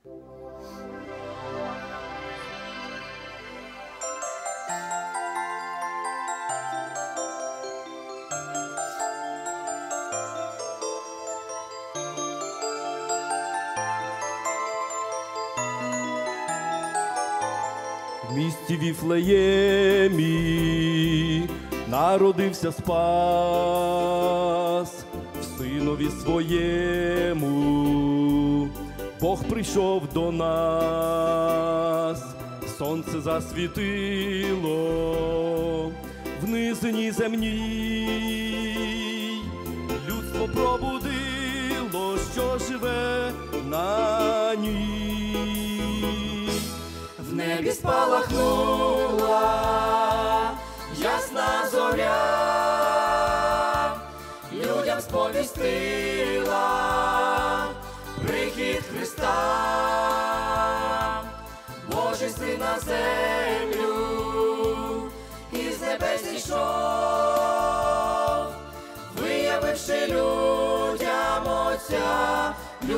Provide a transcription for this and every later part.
В місті Віфлеємі народився Спас, в синові своєму Бог прийшов до нас, сонце засвітило в низині земній, людство пробудило, що живе на ній. В небі спалахнула ясна зоря, людям сповістила прихід Христа. Божий Син на землю із небес зійшов, виявивши людям Отця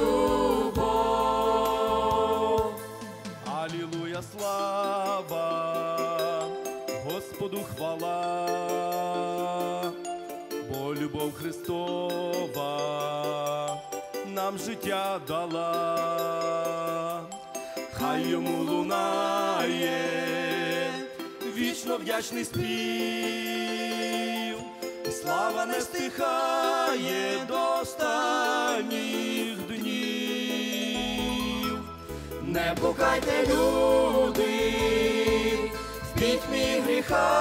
любов. Алілуя, слава, Господу хвала, бо любов Христова нам життя дала. Хай йому лунає вічно вдячний спів, слава не стихає до останніх днів. Не блукайте, люди, в пітьмі гріха,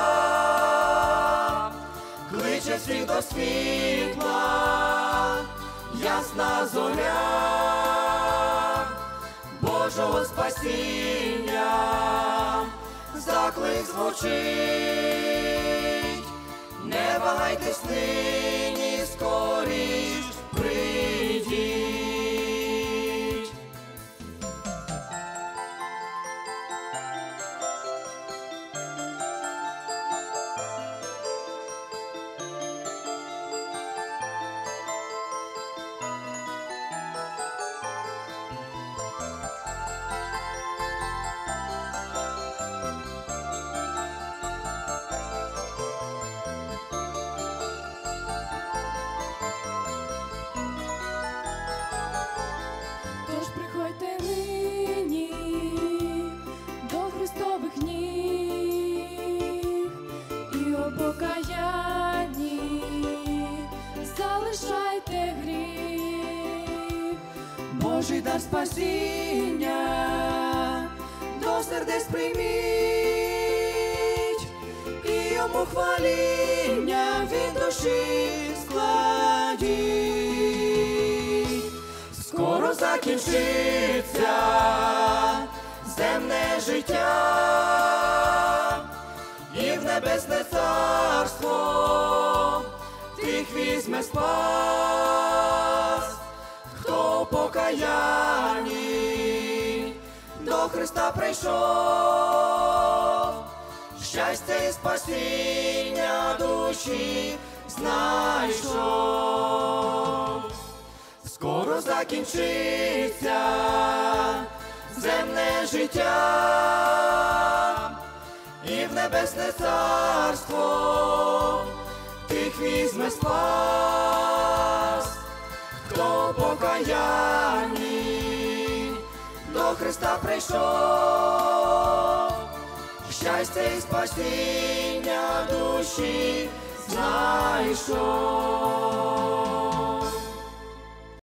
кличе всіх до світла ясна зоря Божого спасіння. Заклик звучить, не вагайтесь нині, скоріш прийдіть. Тож приходьте нині до Христових ніг і у покаянні залишайте гріх. Божий дар спасіння до сердець прийміть, і йому хваління від душі складіть. Скоро закінчиться земне життя, і в небесне царство тих візьме спас, хто у покаянні до Христа прийшов, щастя і спасіння душі знайшов. Скоро закінчиться земне життя, і в небесне царство тих візьме спас, хто у покаянні до Христа прийшов, щастя і спасіння душі знайшов.